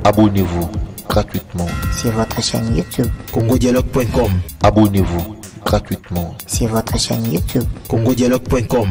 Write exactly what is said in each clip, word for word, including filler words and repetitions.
Abonnez-vous gratuitement sur votre chaîne YouTube congodialogue point com. Abonnez-vous gratuitement sur votre chaîne YouTube congodialogue point com.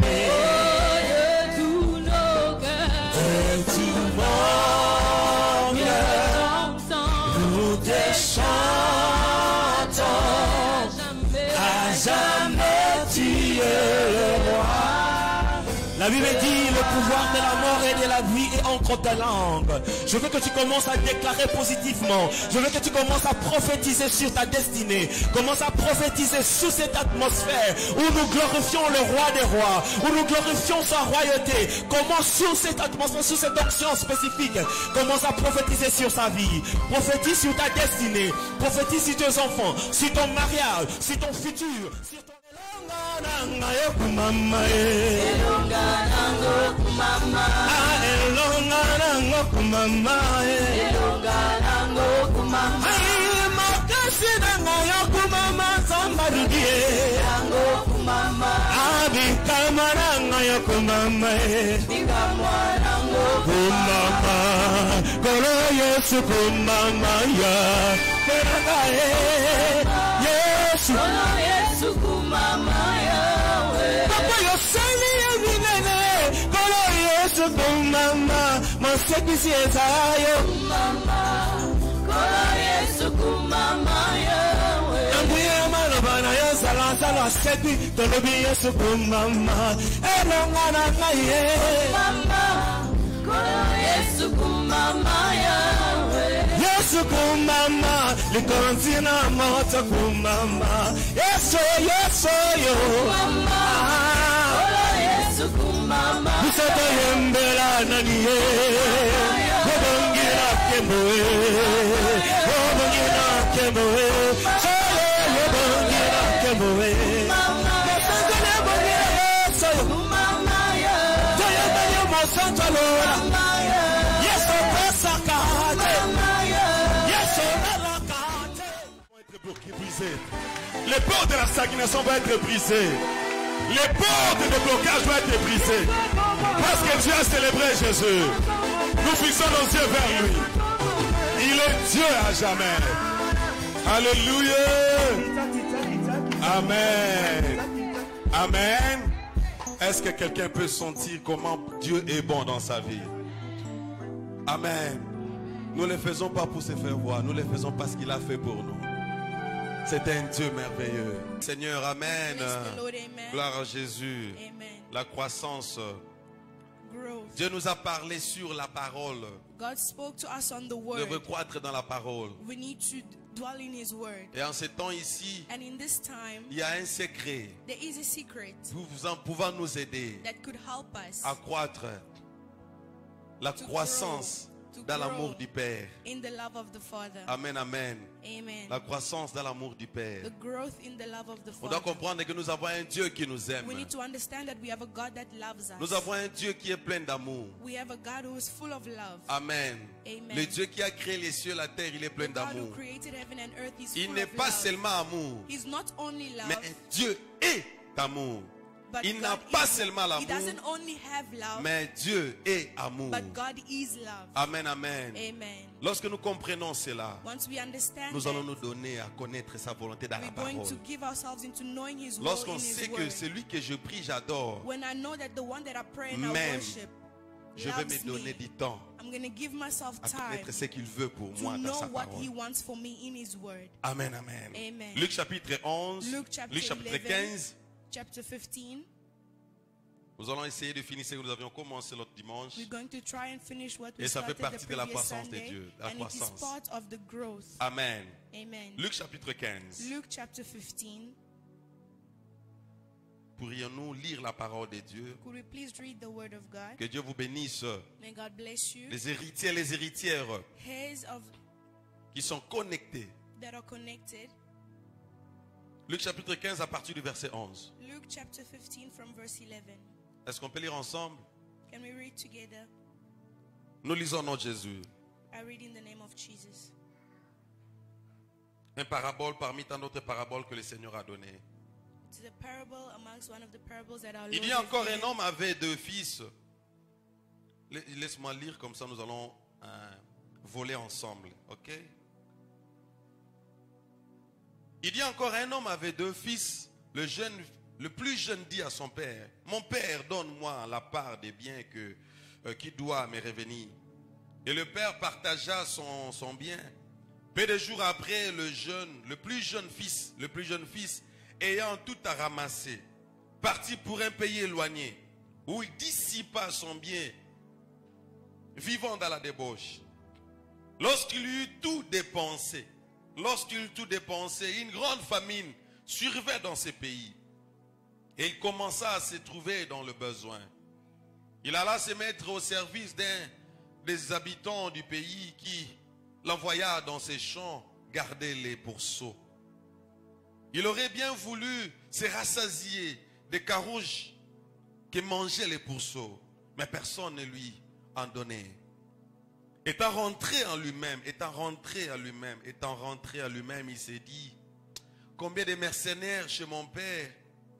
La Bible dit le pouvoir de la mort et de la vie est entre ta langue. Je veux que tu commences à déclarer positivement. Je veux que tu commences à prophétiser sur ta destinée. Commence à prophétiser sur cette atmosphère où nous glorifions le roi des rois, où nous glorifions sa royauté. Commence sur cette atmosphère, sur cette onction spécifique. Commence à prophétiser sur sa vie. Prophétise sur ta destinée. Prophétise sur tes enfants, sur ton mariage, sur ton futur, sur ton... Elonga kumama Elonga nango kumama Elonga nango kumama Elonga nango kumama Ai makasi nango kumama sambarudie nango kumama Abi kamara nango kumama Bikamwa nango kumama Kolo Yesu kumama ya Keraga Yesu Kolo Yesu kumama Papa yosani ya minene Kolo Yesu kumama Masekisi ezayo Kumama Kolo Yesu kumama Nanguye malobana yosala sala sekwi Tolobi Yesu kumama Elonga na ngaye Kumama Kolo Yesu kumama Yesu kumama Likontina moto kumama Yesu Yesu yo Kumama Kolo Yesu kumama Bisato yembela naniye Wabongira kemoe Wabongira kemoe Soye wabongira kemoe Masangane wabongira yeso Kumama Toye manye mosanto lora Yesu pesakate Les portes de la stagnation vont être brisées. Les portes de blocage vont être brisées. Parce que Dieu a célébré Jésus. Nous fixons nos yeux vers lui. Il est Dieu à jamais. Alléluia. Amen. Amen. Est-ce que quelqu'un peut sentir comment Dieu est bon dans sa vie? Amen. Nous ne le faisons pas pour se faire voir. Nous le faisons parce qu'il a fait pour nous. C'est un Dieu merveilleux. Seigneur, amen. Lord, amen. Gloire à Jésus. Amen. La croissance. Growth. Dieu nous a parlé sur la parole. God spoke to us on the De word. recroître dans la parole. We need to dwell in his word. Et en ce temps ici, And in this time, il y a un secret there is a secret pour vous en pouvant nous aider that could help us à croître. La to croissance grow, to dans grow l'amour du Père. in the love of the Father. Amen, amen. Amen. La croissance dans l'amour du Père. The growth in the love of the On doit Father. comprendre que nous avons un Dieu qui nous aime. We need to understand that we have a God that loves us. Nous avons un Dieu qui est plein d'amour. We have a God who is full of love. Amen. Amen. Le Dieu qui a créé les cieux, la terre, il est plein The God who d'amour. created heaven and earth is Il full n'est of pas love. seulement amour, He's not only love, mais Dieu est amour. but Il God n'a pas is- seulement He l'amour, doesn't only have love, mais Dieu est amour. but God is love. Amen, amen. Amen. Lorsque nous comprenons cela, Once we understand nous allons that, nous donner à connaître sa volonté dans la we're going parole. to give ourselves into knowing His will Lorsqu'on in sait His que word. celui que je prie, j'adore, When I know that the one that I pray and I Même, worship je vais me loves donner me, du temps I'm going to give myself à time connaître ce qu'il veut pour to moi dans know sa what He parole. wants for me in His word. Amen, amen. Amen. Luc chapitre onze, Luke chapter Luc chapitre eleven, quinze. chapter fifteen. Nous allons essayer de finir ce que nous avions commencé l'autre dimanche. We're going to try and finish what we Et ça fait started partie the de la previous croissance de Sunday, Dieu, de la and it is croissance. part of the growth. Amen. Amen. Luc chapitre quinze. Luke chapter fifteen. Pourrions-nous lire la parole de Dieu? Could we please read the word of God? Que Dieu vous bénisse. May God bless you. Les héritiers et les héritières Heirs of qui sont connectés. that are connected. Luc chapitre quinze à partir du verset onze. Luke chapter fifteen from verse eleven. Est-ce qu'on peut lire ensemble? Can we read together? Nous lisons notre Jésus. I read in the name of Jesus. Un parabole parmi tant d'autres paraboles que le Seigneur a données. It is a parable amongst one of the parables that our Lord Il y a encore has un given. homme avait deux fils. La- Laisse-moi lire comme ça nous allons euh, voler ensemble. Ok? Il dit encore, un homme avait deux fils. Le jeune, le plus jeune dit à son père, mon père, donne-moi la part des biens que, euh, qui doit me revenir. Et le père partagea son, son bien. Peu de jours après, le jeune, le plus jeune fils, le plus jeune fils, ayant tout à ramasser, partit pour un pays éloigné, où il dissipa son bien, vivant dans la débauche. Lorsqu'il eut tout dépensé, lorsqu'il eut tout dépensé, une grande famine survint dans ce pays. Et il commença à se trouver dans le besoin. Il alla se mettre au service d'un des habitants du pays qui l'envoya dans ses champs garder les pourceaux. Il aurait bien voulu se rassasier des carouges que mangeaient les pourceaux, mais personne ne lui en donnait. Étant rentré en lui-même, étant rentré à lui-même, étant rentré à lui-même, il s'est dit, combien de mercenaires chez mon père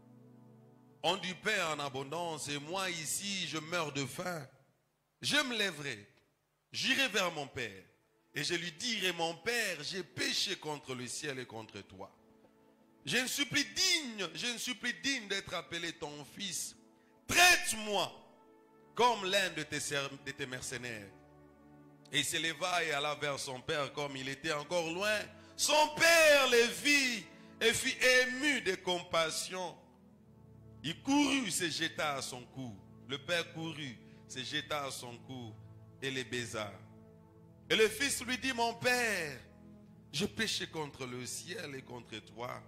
ont du pain en abondance et moi ici je meurs de faim. Je me lèverai, j'irai vers mon père et je lui dirai, mon père, j'ai péché contre le ciel et contre toi. Je ne suis plus digne, je ne suis plus digne d'être appelé ton fils. Traite-moi comme l'un de tes, de tes mercenaires. Et il se leva et alla vers son père comme il était encore loin. Son père le vit et fut ému de compassion. Il courut, se jeta à son cou. Le père courut, se jeta à son cou et le baisa. Et le fils lui dit, mon père, je péché contre le ciel et contre toi.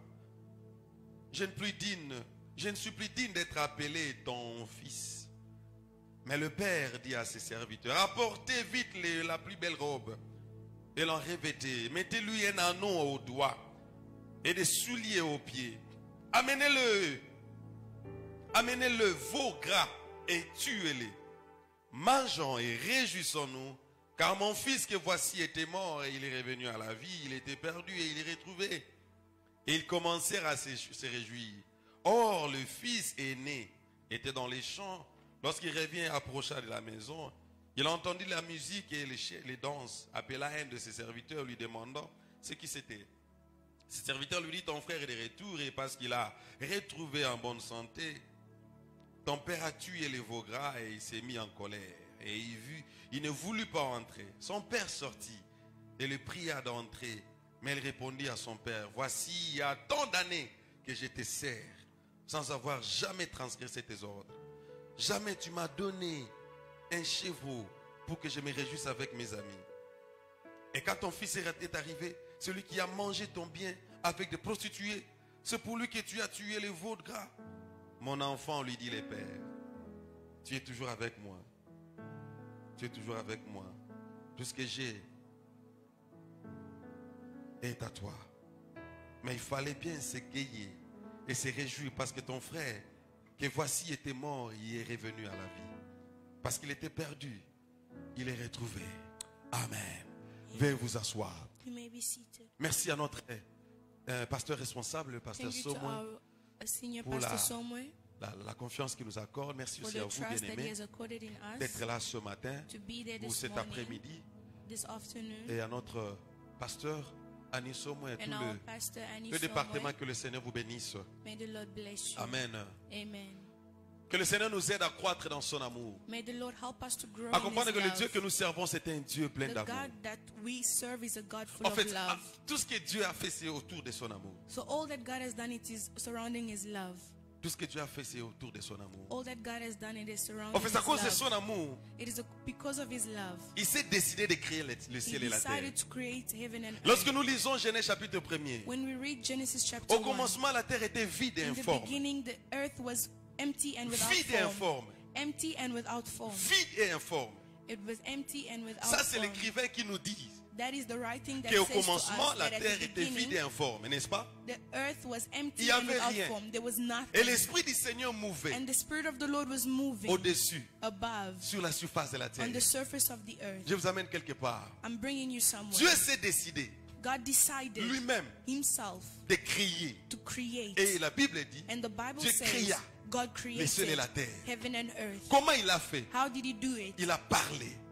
Je ne, plus digne, je ne suis plus digne d'être appelé ton fils. Mais le père dit à ses serviteurs, apportez vite les, la plus belle robe et l'en revêtez. Mettez-lui un anneau au doigt et des souliers aux pieds. Amenez-le, amenez-le veau gras et tuez-les. Mangeons et réjouissons-nous, car mon fils que voici était mort et il est revenu à la vie. Il était perdu et il est retrouvé. Et ils commencèrent à se, se réjouir. Or, le fils aîné était dans les champs. Lorsqu'il revient, approcha de la maison, il entendit la musique et les, les danses. Appela un de ses serviteurs, lui demandant ce qui c'était. Ce serviteur lui dit, ton frère est de retour et parce qu'il a retrouvé en bonne santé, ton père a tué les veaux gras et il s'est mis en colère. Et il, vit, il ne voulut pas entrer. Son père sortit et le pria d'entrer. Mais il répondit à son père, voici, il y a tant d'années que je te sers, sans avoir jamais transgressé tes ordres. Jamais tu m'as donné un chevreau pour que je me réjouisse avec mes amis. Et quand ton fils est arrivé, celui qui a mangé ton bien avec des prostituées, c'est pour lui que tu as tué les veaux gras. Mon enfant, lui dit le père, tu es toujours avec moi. Tu es toujours avec moi. Tout ce que j'ai est à toi. Mais il fallait bien se gayer et se réjouir parce que ton frère, que voici était mort, il est revenu à la vie. Parce qu'il était perdu, il est retrouvé. Amen. Veuillez vous asseoir. You may be seated. Merci à notre euh, pasteur responsable, le pasteur Thank you to Somwe, our uh, senior pour pastor la- Somwe la, la confiance qu'il nous accorde. Merci for aussi à the vous, trust that he bien-aimés, has accorded in us d'être là ce matin to be there ou this cet morning, après-midi. this afternoon, Et à notre pasteur Annie Somwe et tout and our le, pastor Annie le département, Somwe. que le Seigneur vous bénisse. May the Lord bless you. Amen. Amen. Que le Seigneur nous aide à croître dans son amour. May the Lord help us to grow À in comprendre His que le love. Dieu que nous servons, c'est un Dieu plein The d'amour. God that we serve is a God full En fait, of ah, love. tout ce que Dieu a fait, c'est autour de son amour. So all that God has done, it is surrounding His love. Tout ce que Dieu a fait, c'est autour de son amour. All that God has done, it is surrounding En fait, c'est à His cause de love. son amour, It is a- because of His love. il s'est décidé de créer le, le He ciel et la terre. decided to create heaven and Lorsque earth. nous lisons Genèse chapitre premier, When we read Genesis chapter au one, commencement, la terre était vide et in the informe. beginning the earth was empty and without Vide et form. informe. Empty and without form. Vide et informe. It was empty and without Ça, c'est form. l'écrivain qui nous dit That is the writing that qu'au says to us commencement, la that at terre the était vide beginning, et informe, n'est-ce pas? the earth was Il empty y and avait without rien. form. There was nothing. Et l'Esprit du Seigneur mouvait And the Spirit of the Lord was moving au-dessus, above, sur la surface de la terre. on the surface of the earth. Je vous amène quelque part. I'm bringing you somewhere. Dieu s'est décidé God decided lui-même Himself de créer. to create. Et la Bible dit, And the Bible Dieu says créa God les cieux et created la terre. heaven and earth. Comment il a fait? How did He do it? Il a parlé.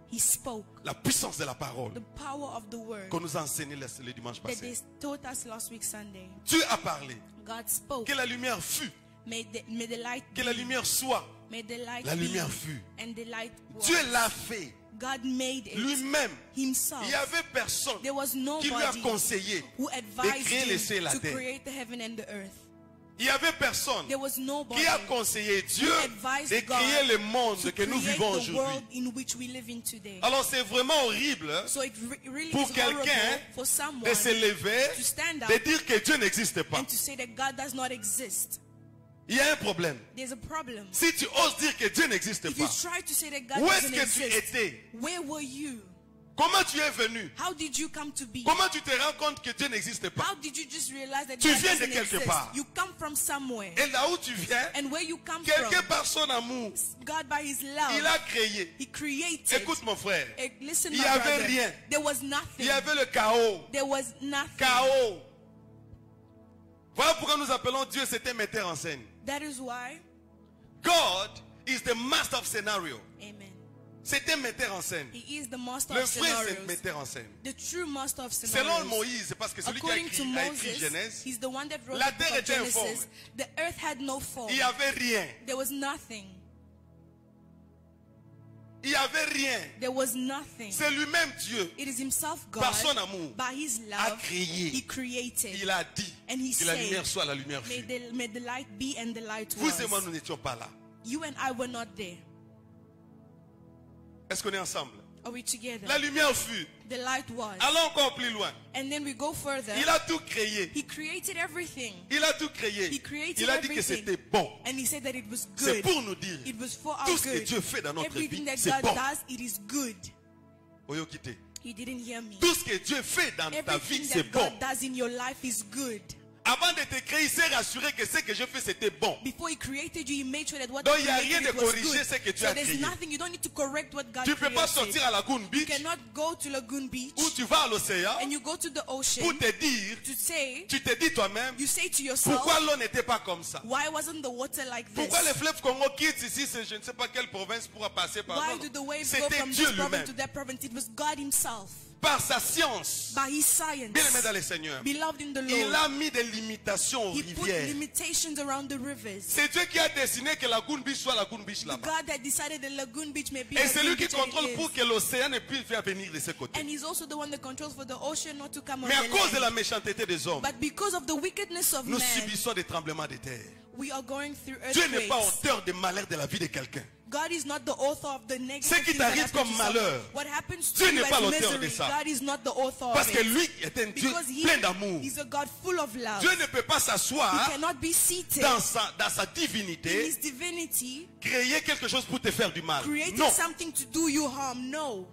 He spoke. La puissance de la parole The power of the word qu'on nous a enseigné le, le dimanche that they passé. taught us last week Sunday. Dieu a parlé. God spoke. Que la lumière fût. May the, may the light Que la be. lumière soit. May the light La be. lumière fut. And the light was. Dieu l'a fait God made it lui-même. himself. Il n'y avait personne There was qui lui a nobody conseillé who de advised créer les cieux et him la to terre. create the heaven and the earth. Il n'y avait personne There was nobody qui a conseillé Dieu who advised de créer God le monde to que nous create vivons the world aujourd'hui. in which we live in today. Alors c'est vraiment horrible So it re- really pour is quelqu'un horrible for de someone se lever, to stand up de dire que Dieu n'existe pas. and to say that God does not exist. Il y a un problème. There's a problem. Si tu oses dire que Dieu n'existe If you pas, try to say that God où est-ce doesn't que tu exist, étais? where were you? Comment tu es venu? How did you come to be? Comment tu te rends compte que Dieu n'existe pas? How did you just realize that Tu God viens de doesn't quelque exist? part. You come from somewhere. Et là où tu viens, And where you come quelqu'un from, par son amour, God by his il love, a créé. he created. Écoute mon frère, Eh, Listen, il my y avait brother. rien. There was il nothing. y avait le chaos. There was nothing. Chaos. Voilà pourquoi nous appelons Dieu, c'était metteur en scène. That is why. God is the master of scenario. Amen. C'est un metteur en scène. He is the master Le of vrai c'est scenarios. un metteur en scène. The true master of Selon scenarios. Moïse, parce que celui qui a According to écrit, a écrit Moses, Genèse, he's the one that wrote la the book terre of était informe. Genesis. The earth had no form. il n'y avait rien. There was nothing. Il n'y avait rien. There was nothing. C'est lui-même Dieu. It is himself God. Par son amour, By his a love, créé. he created. Il a dit And he que la said, lumière soit, la lumière May fut. the, may the light be and the light Vous et moi, was. nous n'étions pas là. You and I were not there. Est-ce qu'on est ensemble? Are we together? La lumière fut. The light was. Allons encore plus loin. And then we go further. Il a tout créé. He created everything. Il a tout créé. He created Il a dit que everything. c'était bon. And he said that it was C'est good. pour nous dire It was for our tout ce que good. Dieu fait dans notre Everything vie, that c'est God bon. does, it is good. Oyo Kité. He didn't hear me. Tout ce que Dieu fait dans ta vie, Everything c'est that bon. God does in your life is good. Avant de te créer, il s'est rassuré que ce que je fais, c'était bon. Before he created you, he made sure that what Donc, he il y a created rien de it was corriger good. ce que tu So as there's créé. nothing, you don't need to correct what God Tu ne peux pas created. sortir à Lagoon You Beach cannot go to Lagoon Beach ou tu vas à l'océan and you go to the ocean pour te dire, to say, tu te dis toi-même, you say to yourself, pourquoi l'eau n'était pas comme ça? why wasn't the water like this? Pourquoi le fleuve Congo quitte ici, c'est je ne sais pas quelle province pourra passer par Why là. do the waves go C'était from Dieu this province lui-même. to that province? It was God himself. Par sa science, By his science. bien aimé dans le Seigneur, Beloved in the il Lord. a mis des limitations aux He put rivières. limitations around the rivers. C'est Dieu qui a dessiné que Lagoon Beach soit Lagoon Beach The là-bas. God that decided that Lagoon Beach may be Et c'est Lagoon lui qui Beach, and it contrôle is. pour que l'océan ne puisse faire venir de ce côté. And he's also the one that controls for the ocean not to come on Mais à the cause de land. la méchanceté des hommes, But because of the wickedness of nous man, subissons des tremblements de terre. we are going through Dieu n'est earthquakes. pas auteur des malheurs de la vie de quelqu'un. God is not the author of the negative Ce qui things that t'arrive happen comme to you. malheur, What happens to Dieu you n'est pas as l'auteur de misery, ça. God is not the author Parce of que it. lui est un Dieu Because he plein d'amour. is a God full of love. Dieu ne peut pas He s'asseoir cannot be seated dans sa, dans sa in divinité, his divinity, créer quelque chose pour te faire du mal. creating Non, something to do you harm. No.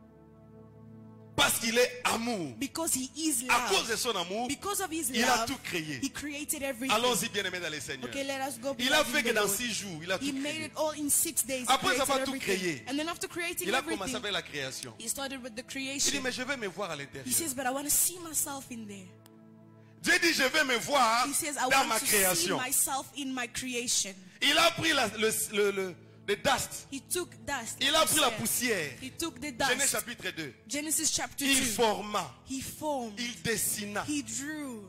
parce qu'il est amour. Because he is À cause love. de son amour, Because of his il a love, tout créé. he created everything. Allons-y bien aimé dans les Seigneurs. Okay, let us go. Il a beloved fait in que the dans Lord. six jours, il a He tout made créé. it all in six days. He Après created avoir tout everything. créé, And then after creating Il a commencé everything, avec la création. he started with the Il dit, creation. mais je vais me voir à He l'intérieur. says, but I want to see myself in there. Dieu dit, je vais me voir He says, I dans want ma to see création. myself in my creation. Il a pris la- le, le, le, le dust. He took dust. Il a pris la poussière. poussière. He took the Genèse dust. chapitre deux. Genesis chapter Il two. forma, He formed. il dessina. He drew.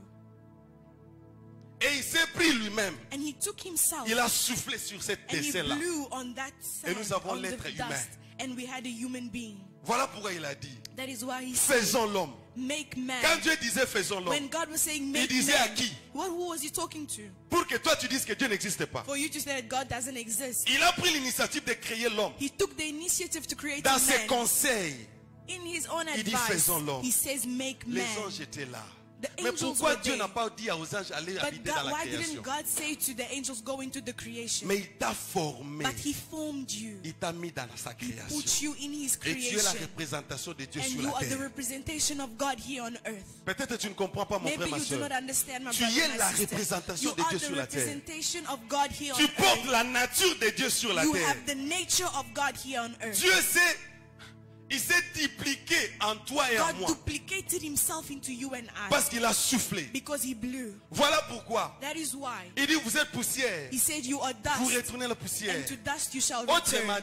Et il s'est pris lui-même. And he took himself. Il a soufflé sur cette And he dessin-là. blew on that sand, Et nous avons on the l'être humain. dust. And we had a human being. Voilà pourquoi il a dit, That is why he said, faisons l'homme. make man. Quand Dieu disait faisons l'homme, When God was saying make disait man, à qui? what, who was he talking to? pour que toi tu dises que Dieu n'existe pas. For you to say that God doesn't exist. Il a pris l'initiative de créer l'homme. He took the initiative to create Dans a ses man. conseils, In his own il dit, advice, faisons l'homme. he says make les man. anges étaient là. The Mais angels pourquoi were Dieu there. n'a pas dit aux anges allez But habiter dans God, la why création? didn't God say to the angels go into the creation? Mais il t'a formé. But he formed you. Il t'a mis dans sa He création. put you in his Et tu es la creation. représentation de Dieu And sur you la are the terre. representation of God here on earth. Peut-être tu ne comprends pas mon Maybe frère, ma you do soeur. not understand, my Tu brother, es my la sister. représentation You de are Dieu the sur la terre. representation of God here Tu on portes earth. la nature de Dieu sur la You terre. have the nature of God here on earth. Dieu s'est, il s'est dupliqué en toi et en God moi. duplicated himself into you and I Parce qu'il a soufflé. because he blew. Voilà pourquoi. That is why Il dit vous êtes poussière. he said you are Vous dust, retournez la poussière. and to dust you shall return. Autrement dit,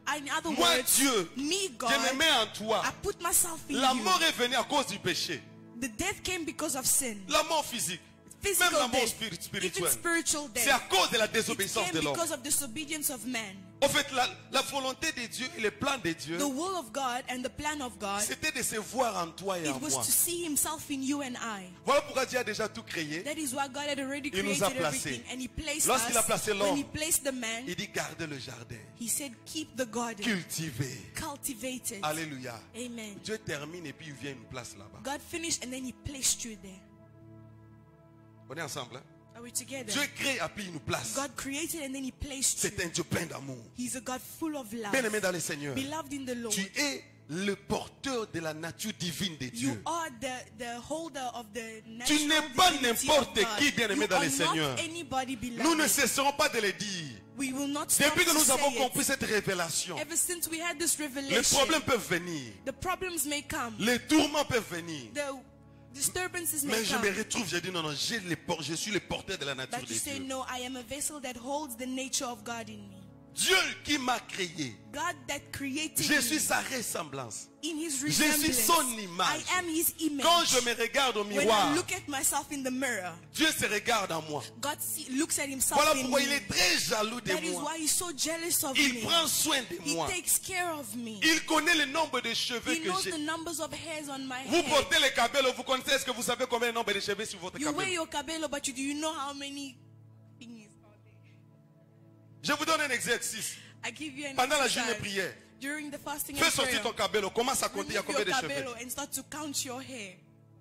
In other Moi, words, Dieu, me, God, je me mets en toi. I put myself in La you. mort est venue à cause du péché. The death came because of sin. La mort physique. Même Physical la mort death, spiri- even spirituelle. spiritual C'est à death. cause de la It désobéissance came de l'homme. because of disobedience of man. En fait, la, la volonté de Dieu et le plan de Dieu, The will of God and the plan of God, c'était de se voir en toi et en it was moi. to see himself in you and I. Voilà pourquoi Dieu a déjà tout créé. That is why God had already Il nous created a placés. everything, and he placed Lorsqu'il a us. placé When l'homme, he placed the man, Il dit gardez le jardin. he said, keep the garden, Cultivez. cultivate it. Alléluia. Amen. Dieu termine et puis il vient une place là-bas. God finished and then he placed you there. On est ensemble, hein? Are we together? Dieu crée et puis il nous place. God created and then he placed you. C'est un Dieu plein d'amour. He's a God full of love. Bien-aimé dans le Seigneur, Beloved in the Lord. tu es le porteur de la nature divine de You Dieu. are the, the holder of the Tu natural n'es pas divinity n'importe of God. qui, bien-aimé You dans le are Seigneur. not anybody, beloved. Nous ne cesserons pas de le dire. We will not stop Depuis que to nous avons say compris it. cette révélation, Ever since we had this les revelation, problèmes peuvent venir, the problems may come, les tourments peuvent venir. the disturbances may Mais je come. me retrouve, je dis non, non, j'ai les por- je suis le porteur de la nature But de you say, Dieu. no, I am a vessel that holds the nature of God in me. Dieu qui m'a créé, God that created je me suis sa ressemblance. in his Je suis resemblance. son image. I am his image. Quand je me regarde au When miroir, I look at myself in the mirror, Dieu se regarde en moi. God see, looks at himself Voilà in pourquoi me. il est très jaloux de That is moi. why he's so jealous of Il me. prend soin de He moi. takes care of me. Il connaît le nombre de cheveux He que knows j'ai. the numbers of hairs on my Vous head. portez les cabello, vous connaissez, est-ce que vous savez combien de nombre de cheveux sur votre You wear cabello? your cabello, but you, do you know how many things are there? Je vous donne un exercice. I give you an Pendant la exercise. journée prière, During the fasting fais and sortir ton prayer, cabello, commence à compter il y a remove combien your de cheveux. cabello and start to count your hair.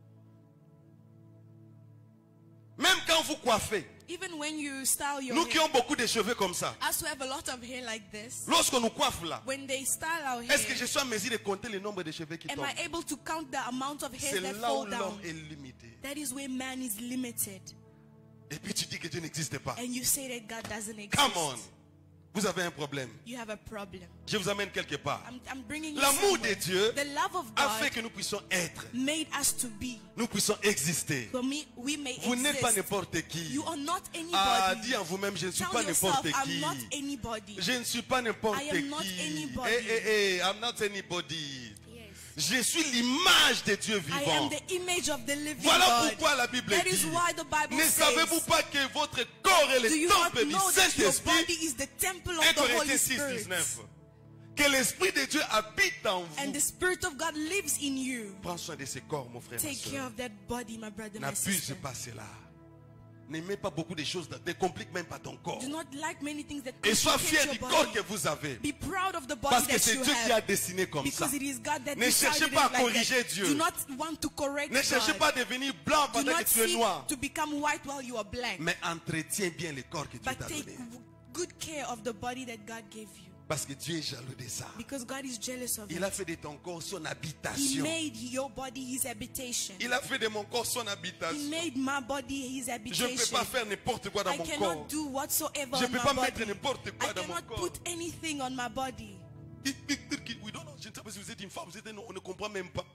Même quand vous coiffez, Even when you style your nous qui hair, avons beaucoup de cheveux comme ça, as we have a lot of hair like this, lorsqu'on nous coiffe là, when they style our hair, est-ce que je suis en mesure de compter le nombre de cheveux qui am tombent? I able to count the amount of C'est hairs that là où fall down? l'homme est limité. That is where man is limited. Et puis tu dis que Dieu n'existe pas. And you say that God doesn't exist. Come on. Vous avez un problème. You have a problem. Je vous amène quelque part. I'm, I'm bringing you L'amour de somewhere. Dieu The love of a fait God que nous puissions être, made us to be. nous puissions exister. For me, we may Vous n'êtes pas exist. n'importe qui. You are not anybody. Ah, dis en vous-même, je ne suis Tell pas yourself, n'importe I'm qui. not anybody. Je ne suis pas n'importe I am not qui. anybody. Eh, eh, eh, I'm not anybody. Yes. Je suis l'image de Dieu I vivant. am the image of the living Voilà God. pourquoi la Bible That is dit, why the Bible ne says, savez-vous pas que votre corps est do le you not temple du know that your body Saint-Esprit? is the temple of un the Holy Corinthiens six, Spirit? dix-neuf. Que l'Esprit de Dieu habite en And vous. the Spirit of God lives in you. Prends soin de ce corps, mon frère, ma Take care soeur. of that body, my brother, my N'abuse sister. pas cela. N'aimez pas beaucoup de choses, ne complique même pas ton corps. Do not like many things that Et sois complicate fier your du body. corps que vous avez. Be proud of the body Parce que that c'est you Dieu qui a have. dessiné comme ça. Because it is God that Ne cherchez decided pas it à like corriger that. Dieu. Do not want to correct Ne cherchez God. pas à devenir blanc Do pendant not que tu es seek noir. to become white while you are black. Mais entretiens bien le corps que Dieu But t'a take donné. good care of the body that God gave you. Parce que Dieu est jaloux de ça. Because God is jealous of Il it. a fait de ton corps son He habitation. made your body his habitation. Il a fait de mon corps son He habitation. made my body his Je ne peux habitation. pas faire n'importe quoi dans I mon corps. cannot do whatsoever Je on ne peux my pas mettre body. n'importe I quoi dans mon cannot corps. put anything on my body. We don't know. Je ne sais pas si vous êtes une femme, vous êtes un homme, on ne comprend même pas.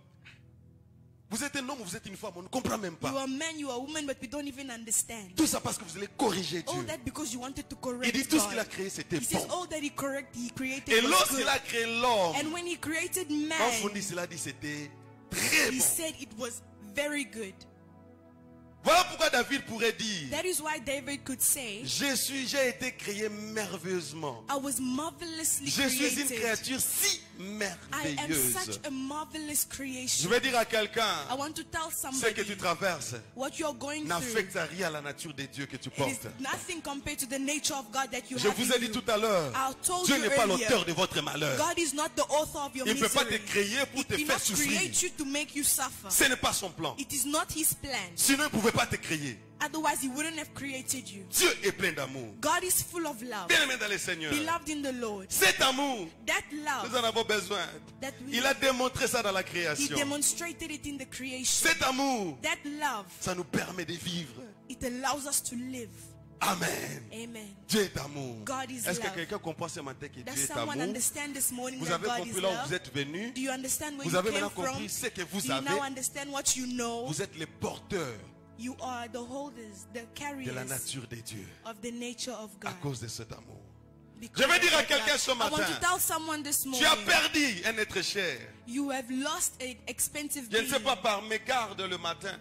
Vous êtes un homme ou vous êtes une femme, on ne comprend même You pas. are a man, you are a woman, but we don't even understand. Tout ça parce que vous allez corriger All Dieu. that because you wanted to Il correct dit tout ce God. qu'il a créé, c'était He says bon. all that he correct, he created Et was lorsqu'il good. a créé l'homme, And when he created quand man, Fondi cela dit, c'était très he bon. said it was very good. Voilà pourquoi David pourrait dire, That is why David could say, je suis, j'ai été créé merveilleusement. I was marvelously Je suis une created. créature si I am merveilleuse. such a marvelous Je creation. vais dire à I quelqu'un, want to tell ce que somebody tu traverses what you're going through. n'affecte rien à la nature de Dieu que tu It is portes. nothing compared to the nature of God that you Je have vous in ai dit you. tout à l'heure, I told Dieu you n'est pas earlier, l'auteur de votre malheur. God is not the author of your Il ne peut pas te misery. créer pour He te did faire not souffrir. create you to make you suffer. Ce n'est pas son plan. It is not his plan. Sinon, il ne pouvait pas te créer. Otherwise, he wouldn't have created you. Dieu est plein d'amour. God is full of love. Bien aimé dans le Seigneur. Beloved in the Lord. Cet amour, That nous love, en avons besoin. that we, Il a démontré ça dans la he création. demonstrated it in the creation. Cet amour, That love, ça nous permet de vivre. it allows us to live. Amen. Amen. Dieu est amour. God is Est-ce que love. quelqu'un comprend ce matin que Does Dieu est someone amour? understand this morning Vous that avez God is compris là où love? vous êtes venu. Do you understand where Vous you avez came maintenant from? compris ce que vous Do you now avez. understand what you know? Vous êtes les porteurs You are the holders, the de la carriers nature de Dieu of the nature of à God cause de cet amour. because Je vais of dire à that quelqu'un love. ce I want matin, to tell someone this tu morning, as perdu un être cher. you have lost an expensive Je ne sais being. pas par mégarde le matin.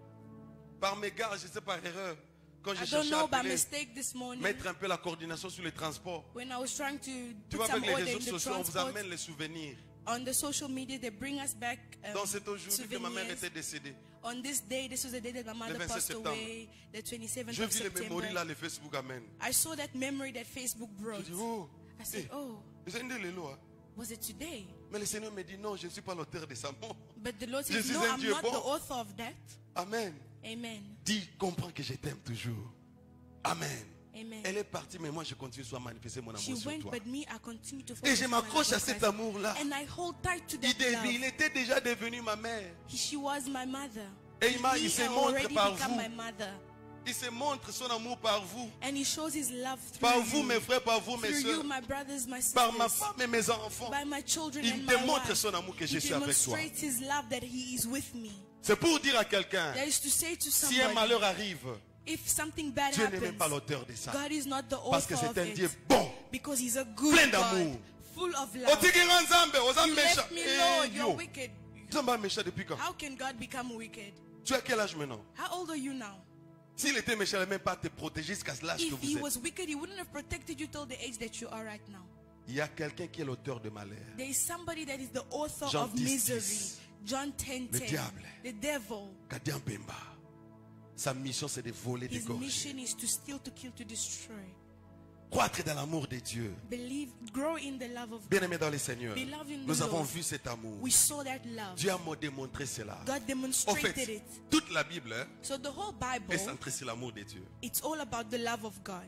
Par mégarde, je ne sais pas erreur. Quand I j'ai don't cherché know à by appeler, mistake this morning, mettre un peu la coordination sur les transports. when I was trying to Tu put vois, some avec les order réseaux in the sociaux, on vous transport, amène les souvenirs. on the social media, they bring us back um, Dans cet aujourd'hui que ma mère souvenirs. était décédée. On this day, this was the day that my mother vingt-sept passed septembre. away, the twenty-seventh Je of vis les mémories September. là, les Facebook amènent. I saw that memory that Facebook Je brought. dis, oh, I said, eh, oh, c'est une de l'élo, hein. was it today? Mais le Seigneur me dit, non, je ne suis pas l'auteur de sa mort. But the Lord Je says, suis no, un I'm Dieu not bon. the author of that. Amen. Amen. Dis, comprends que je t'aime toujours. Amen. Amen. Elle est partie, mais moi je continue à manifester mon She amour sur went, toi. but me, I continue to Et focus je on my m'accroche love à of cet Christ. amour-là. And I hold tight to Il, that dé- love. il était déjà devenu ma mère. He- She was my mother. Et il, m'a- He il se had montre already par become vous. my mother. Il se montre son amour par vous. And he shows his love through Par you. vous, mes frères, par vous, mes through you, soeurs. my brothers, my sisters. Par ma femme et mes enfants. By my children Il and te my montre wife. son amour que je He suis avec toi. demonstrates his love that he is with me. C'est pour dire à quelqu'un, That is to say to si un somebody, malheur arrive, if something bad Dieu n'est même pas happens, l'auteur de ça. God is not the Parce que author c'est of un Dieu it. bon. Because he's a good Plein God, d'amour. full of Oh, love. tu es Nzambe, aux hommes You méchants. left me, Eh, Lord, you're yo. wicked. Nzambe méchant depuis quand? How can God become wicked? Tu as quel âge maintenant? How old are you now? S'il était méchant, il n'allait même pas te protéger jusqu'à l'âge que If he vous êtes. was wicked, he wouldn't have protected you till the age that you are right now. Il y a quelqu'un qui est l'auteur de malheur. There is somebody that is the author Jean of dix, misery. dix. John ten Le ten. diable. The devil. Kadian Pemba. Sa mission, c'est de voler, His d'égorger. mission is to steal, to kill, to destroy. Croître dans l'amour de Dieu. Believe, grow in the love of God. Bien-aimé dans le Seigneur, Beloved in the nous avons Lord. vu cet amour. We saw that love. Dieu a démontré cela. God En demonstrated fait, it. toute la Bible hein, So the whole Bible, est centrée sur l'amour de Dieu. it's all about the love of God.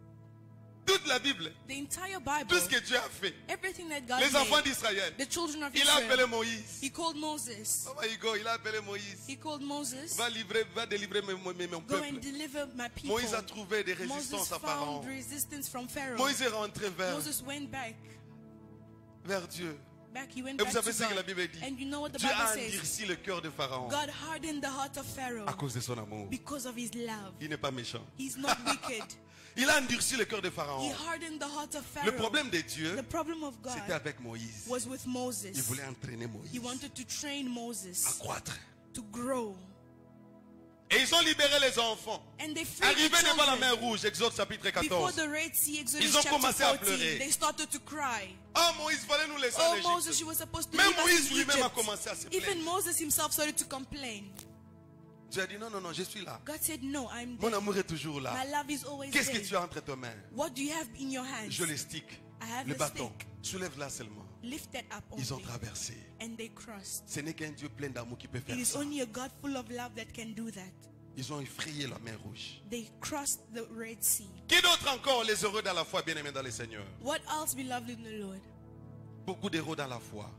Toute la Bible, The entire Bible, tout ce que Dieu a fait. everything that God Les enfants made, d'Israël, the children of il a appelé Israel, Moïse. he called Moses. Oh my God, il a appelé Moïse. He called Moses, Va, livrer, va délivrer mon, mon- mon go and peuple. deliver my people. Moïse a trouvé des Moses résistances à Pharaon. found resistance from Pharaoh. Moïse est rentré vers, Moses went back. vers Dieu. Back, he went Et back vous savez to ce que la God. Bible dit? And you know what the Dieu a Bible says? endurci le cœur de Pharaon God hardened the heart of Pharaoh à cause de son amour. because of his love. Il n'est pas méchant. He's not wicked. Il a endurci le cœur de He Pharaon. hardened the heart of Le Pharaoh. problème de Dieu, The problem of c'était God avec Moïse. was with Il Moses. voulait entraîner Moïse He wanted to train à Moses croître. to grow. Et ils ont libéré les enfants. And they freed the Arrivés devant la children. mer Rouge, Exode chapitre Before quatorze. the Red Sea, Exodus Ils ont chapter commencé à fourteen, pleurer. they started to cry. Ah, Moïse, fallait nous laisser Oh, en Moses, Égypte. you were supposed to Même leave us Moïse in lui-même a Egypt. commencé à se Even plaindre. Moses himself started to complain. Dieu a dit non, non, non, je suis là. God said, no, I'm Mon there. amour est toujours là. My love is always Qu'est-ce que there. tu as entre tes mains? What do you have in your hands? Je le stick. I have Le the bâton. stick. Soulève-la seulement. Lift that up Ils ont only. traversé. And they crossed. Ce n'est qu'un Dieu plein d'amour qui peut It faire is ça. only a God full of love that can do that. Ils ont effrayé la mer Rouge. They crossed the Red Sea. Qui d'autre encore les heureux dans la foi, bien-aimés dans le Seigneur? What else, beloved in the Lord? Beaucoup d'héros dans la foi.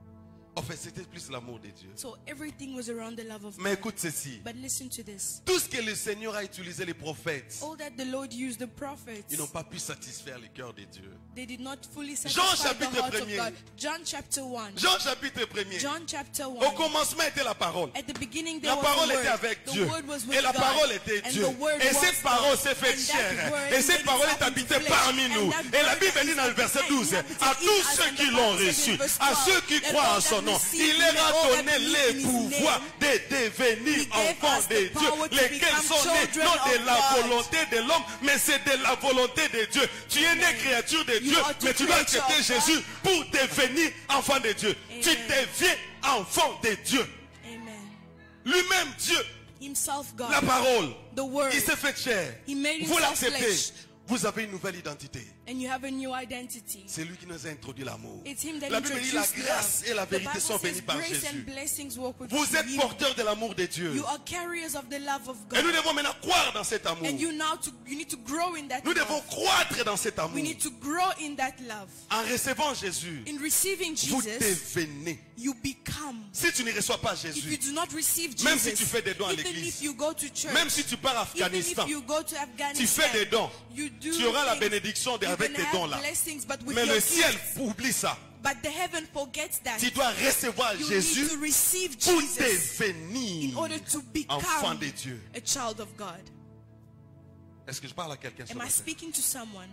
En fait, c'était plus l'amour de Dieu. So everything was around the love of Mais God. écoute ceci. But listen to this. Tout ce que le Seigneur a utilisé les prophètes, All that the Lord used the prophets, ils n'ont pas pu satisfaire le cœur de Dieu. they did not fully Jean satisfy the chapitre heart of premier. God. John chapter one. Jean chapitre premier. John chapter Au one. commencement était la parole. At the beginning La there was parole the word. était avec The Dieu. word was with Et la God. parole était And Dieu. the word Et was cette parole God. s'est faite And that chair. word Et cette made parole est itself habitée into flesh. parmi And nous. that Et la word Bible dit dans le is verset douze, inhabited à in tous us. ceux And qui the l'ont Bible says reçu, in verse à twelve, ceux qui that croient en all son that nom, receive il him leur and a all that donné believe les in his pouvoirs name. de devenir He gave enfants us de the Dieu, power to lesquels become sont nés children non of de la God. volonté de l'homme, mais c'est de la volonté de Dieu. Tu es né créature de Dieu, are to mais tu dois creature accepter of God. Jésus pour devenir enfant de Dieu. Amen. Tu deviens enfant de Dieu. Amen. Lui-même, Dieu, Himself God. la parole, The word. il s'est fait chair. He made Vous himself l'acceptez. flesh. Vous avez une nouvelle identité. And you have a new identity. C'est lui qui nous a introduit l'amour. It's him that La Bible dit la introduced grâce love. et la The vérité Bible sont says bénies par grace Jésus. and blessings walk with Vous êtes you. porteurs de l'amour de Dieu. You are carriers of the love of Et nous God. devons maintenant croire dans cet amour. And you now to you need to grow in that Nous devons love. croître dans cet amour. We need to grow in that love. En recevant Jésus, In receiving vous Jesus, devenez. you become. Si tu ne reçois pas If you Jésus, do not receive même si Jesus, tu fais des dons à even l'église, if you go to church, même si tu pars à even Afghanistan, if you go to tu Afghanistan, fais des dons, you do tu auras la things, bénédiction de- you avec can tes have dons là. blessings, but with Mais your le ciel gifts. oublie ça. But the heaven forgets that. Tu dois recevoir You Jésus need to receive pour Jesus devenir in order to enfant become de Dieu. a child of God. Est-ce que je parle à quelqu'un ce Am I matin? speaking to someone?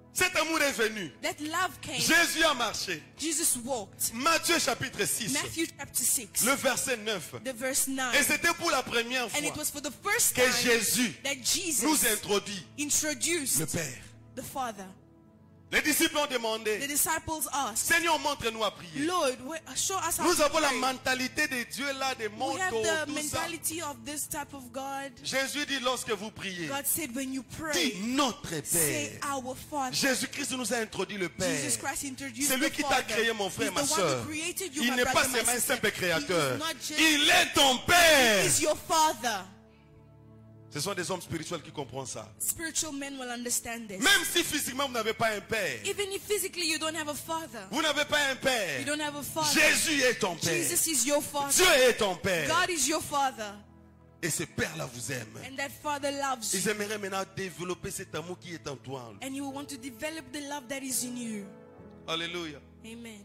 Cet amour est venu. That love came. Jésus a marché. Jesus walked. Matthieu chapitre six, Matthew chapter six, le verset neuf. the verse Et nine. c'était pour la première And it fois was for the first que time Jésus that Jesus nous introduit introduced le Père. the Father. Les disciples ont The demandé, disciples asked, Seigneur, montre-nous à prier. Lord, wh- show us how Nous to avons la pray. mentalité de Dieu là, des We motos, have the tout ça. mentality of this type of God. Jésus dit lorsque vous priez, God said when you dis pray, notre say Père. our Father. Jésus-Christ nous a introduit le Père. Jesus Christ introduced C'est lui the qui t'a Father. créé, mon frère, He's ma the one soeur. who created you, Il my n'est brother, pas my seulement un sister. simple He créateur. is not just- Il est ton He Père. is your Father. Ce sont des hommes spirituels qui comprennent ça. Spiritual men will understand this. Même si physiquement vous n'avez pas un Père, Even if physically you don't have a father, vous n'avez pas un you Père, don't have a father. Jésus est ton Père. Jesus is your father. Dieu est ton Père. God is your father. Et ce Père-là vous aime. And that father loves Ils you. aimeraient maintenant développer cet amour qui est en toi. And you will want to develop the love that is in you. Alléluia. Amen.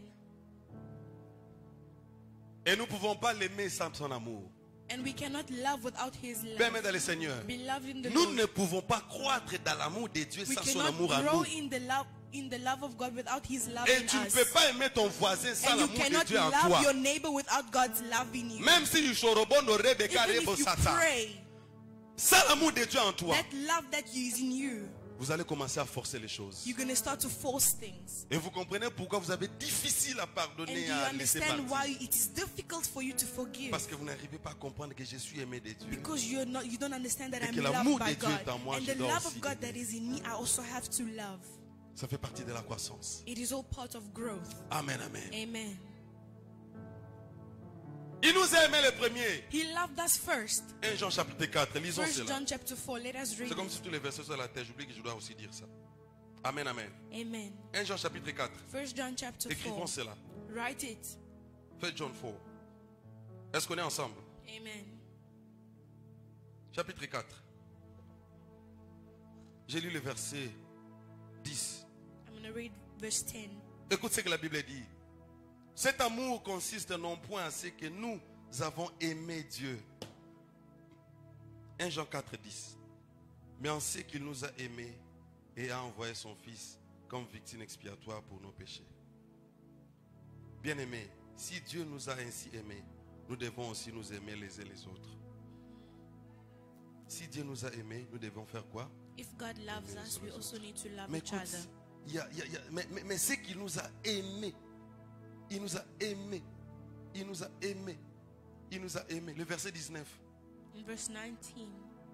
Et nous ne pouvons pas l'aimer sans son amour. And we cannot love without his love. Bien-aimés dans le Seigneur, Beloved in the nous Lord. ne pouvons pas croître dans l'amour de Dieu We sans son cannot amour à grow nous. in the love in the love of God without his love Et in tu ne us. peux pas aimer ton voisin sans And you l'amour de cannot Dieu en love toi. your neighbor without God's love in you. Même si Yushorobono Rebecca Even Rebo if you Sata, pray, sans l'amour de Dieu en toi, that love that is in you, vous allez commencer à forcer les choses. you're going to start to force things. Et vous comprenez pourquoi vous avez difficile à And pardonner, do you à laisser understand why partir. it is difficult for you to forgive? Parce que vous n'arrivez pas à comprendre que je suis aimé de Dieu. Because you're not, you don't understand that Et I'm que l'amour loved by de Dieu God. est en moi, And je the dois love aussi of God that l'aimer. is in me, I also have to love. Ça fait partie de la croissance. It is all part of growth. Amen, amen. Amen. Il nous a aimé le premier. He loved us first. un Jean chapitre quatre, lisons First cela. John chapter four. Let us read C'est comme it. si tous les versets sur la tête, j'oublie que je dois aussi dire ça. Amen, amen. Amen. un Jean chapitre quatre. First John chapter Écrivons four. cela. Write it. First John four. Est-ce qu'on est ensemble? Amen. Chapitre quatre. J'ai lu le verset dix. I'm going to read verse ten. Écoute ce que la Bible dit. Cet amour consiste non point à ce que nous avons aimé Dieu. un Jean quatre, dix. Mais en ce qu'il nous a aimés et a envoyé son Fils comme victime expiatoire pour nos péchés. Bien-aimés, si Dieu nous a ainsi aimés, nous devons aussi nous aimer les uns les autres. Si Dieu nous a aimés, nous devons faire quoi? If God loves us, we also need to love Mais each écoute, other. il y a- il y a- il y a- mais, mais, mais c'est qu'il nous a aimés. Il nous a aimés. Il nous a aimés. Il nous a aimés. Le verset dix-neuf. In verse nineteen.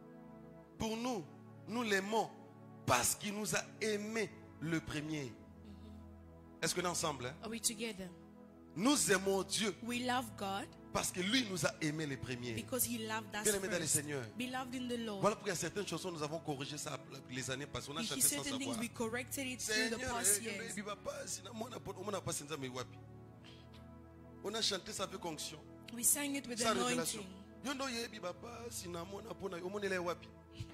Pour nous, nous l'aimons parce qu'il nous a aimés le premier. Est-ce qu'on est ensemble? Hein? Are we together? Nous aimons Dieu We love God parce que lui nous a aimés les premiers. because he loved us Bien-aimés dans le first. Seigneur. Beloved in the Lord. Voilà pourquoi il y a certaines chansons, nous avons corrigé ça les années passées. On a He chanté sans certain things savoir. we corrected it through the Seigneur, past eh, years. eh, biba pas, sina mwana po- on n'a pas sinza me wapi. On a chanté ça avec onction. We sang it with Sans révélation. anointing. Yondo ye biba pas, sina mwana pona yo monela wapi.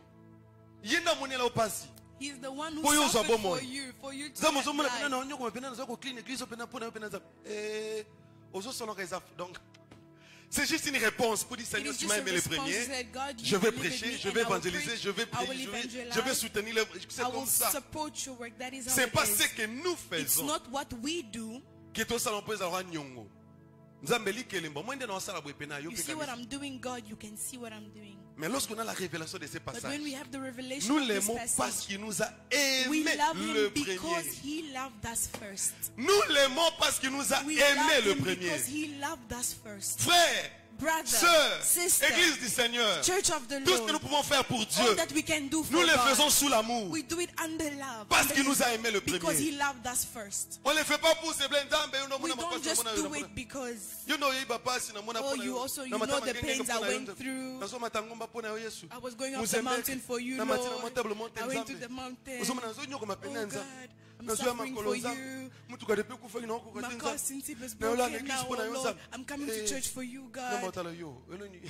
Yenda monela opasi. He's the one who For you, suffered Zabomo. for you, for you to Zamu get zomo na pena life. na onyo ko pena na ko clean église pena pona pena za. Eh, ozo solo réserve. Donc c'est juste une réponse pour dire It Seigneur, is tu just m'as a aimé les response premiers. that God, Je you vais believe in prêcher, me je and vais I will évangéliser, preach, je vais I prier, will je vais, evangelize, je vais soutenir les. C'est I comme will ça. support your work. That is how C'est it pas is. ce que nous It's faisons. not what we do. Que tout ça l'empêche d'avoir nyongo. Nzambe li kelemba. Moi ndena wasala bwe pena yo You pe see what kamisi. I'm doing, God, you can see what I'm doing. Mais lorsqu'on a la révélation de ces But when passages, we have the revelation nous of this l'aimons parce passage, qu'il nous a we aimé love le him because premier. he loved us first. Nous l'aimons parce qu'il nous a We aimé love le him premier. because he loved us first. Frères, Brother, sœurs, sister, Église du Seigneur, Church of the tout ce que nous Lord, pouvons faire pour all Dieu, that we can do nous for le God, faisons sous l'amour. we do it under love. Parce under qu'il nous his- a aimé le Because he premier. loved us first. On ne le fait pas pour se blender. Nzambe, yo no We mona don't mapasi, just mona do yo no it mona. because You know, yeba pasi na mona Oh, pona you yo. also- you Na know matama the ngenge pains I pona yo went nzo. through. Nazo matangomba pona yo Yesu. I was going up the Muzembeke. mountain for you, Na matina Lord. montable monte I went to Nzambe. the mountain. Uzoma nazo nyoko mapenga Oh, Nzambe. God, I'm Nazo ya suffering makolo for Nzambe. you. Mutu kadepe kufa ino ko My katenza. car since it was Na yola broken l'église now, pona oh yo Lord, Nzambe. I'm coming to Eh, church for you, na God. matala yo. Elo ni-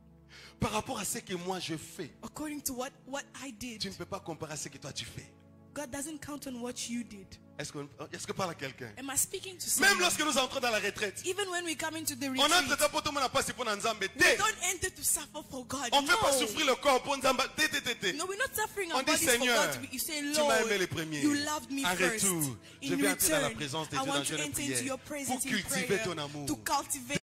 Par rapport à ce que moi je fais, According to what, what I tu ne did, peux pas comparer à ce que toi tu fais. God doesn't count on what you did. Est-ce qu'on- est-ce que parle à quelqu'un? Am I speaking to Même someone? lorsque nous entrons dans la retraite, Even when we come into the on entre retreat, dedans pour tout le monde n'a pas si pour Nzambe. we Té. don't enter to suffer for God. On ne fait pas No. souffrir le corps pour Nzamba. Té, té, té, té. No, we're not suffering On our dit, bodies for Seigneur, God. to be- You say, tu m'as Lord, aimé les premiers. you loved me En first. retour, je In vais entrer dans la return, présence de I Dieu dans want le to jeûne et enter into prière your pour presence in cultiver prayer, ton amour. to cultivate